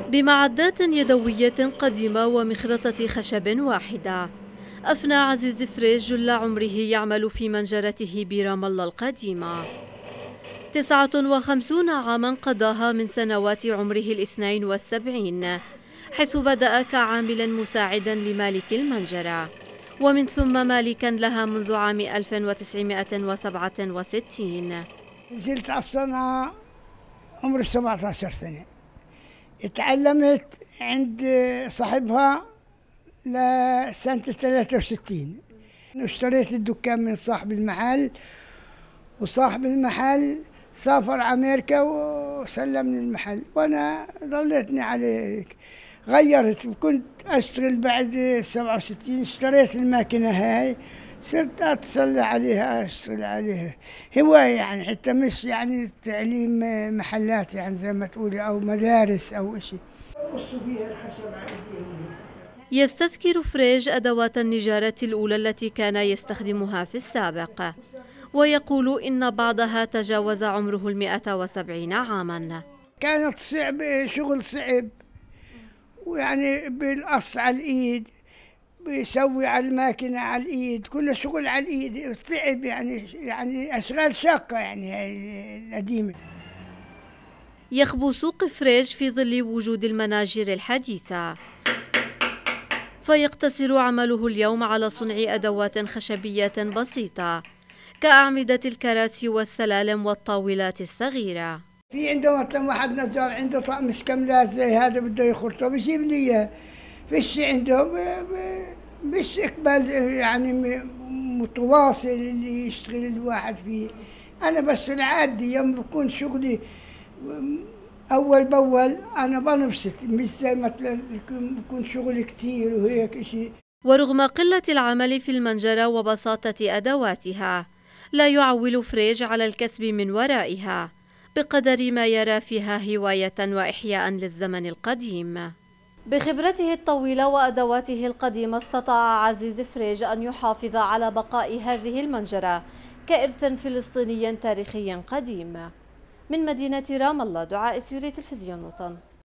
بمعدات يدوية قديمة ومخرطة خشب واحدة، أفنى عزيز فريج جل عمره يعمل في منجرته برام الله القديمة. 59 عاما قضاها من سنوات عمره 72، حيث بدأ كعاملا مساعدا لمالك المنجرة، ومن ثم مالكا لها منذ عام 1967. نزلت على الصنعة عمري 17 سنة. اتعلمت عند صاحبها لسنة 63، اشتريت الدكان من صاحب المحل، وصاحب المحل سافر أمريكا وسلمني المحل، وأنا ضليتني عليك. غيرت وكنت أشتغل بعد 67، اشتريت الماكينة هاي، صرت أتصلح عليها، أشتغل عليها هواية يعني، حتى مش يعني تعليم محلات يعني زي ما تقولي أو مدارس أو إشي. يستذكر فريج أدوات النجارة الأولى التي كان يستخدمها في السابق، ويقول إن بعضها تجاوز عمره 170 عاما. كانت صعبة، شغل صعب، ويعني بالقص على الإيد، بيسوي على الماكينة على الإيد، كله شغل على الإيد، صعب يعني أشغال شاقة يعني هاي القديمة. يخبو سوق فريج في ظل وجود المناجر الحديثة، فيقتصر عمله اليوم على صنع أدوات خشبية بسيطة كأعمدة الكراسي والسلالم والطاولات الصغيرة. في عنده مثلا واحد نجار عنده طقم مسكملات زي هذا بده يخرطه بيجيب لي اياه، فيش عنده مش اقبال يعني متواصل اللي يشتغل الواحد فيه. انا بس العادي يوم بكون شغلي اول باول انا بنبسط، مش زي مثلا بكون شغلي كثير وهيك شيء. ورغم قلة العمل في المنجرة وبساطة أدواتها، لا يعول فريج على الكسب من ورائها بقدر ما يرى فيها هواية وإحياء للزمن القديم. بخبرته الطويلة وأدواته القديمة استطاع عزيز فريج أن يحافظ على بقاء هذه المنجرة كإرث فلسطيني تاريخي قديم. من مدينة رام الله، دعاء سيوري، تلفزيون وطن.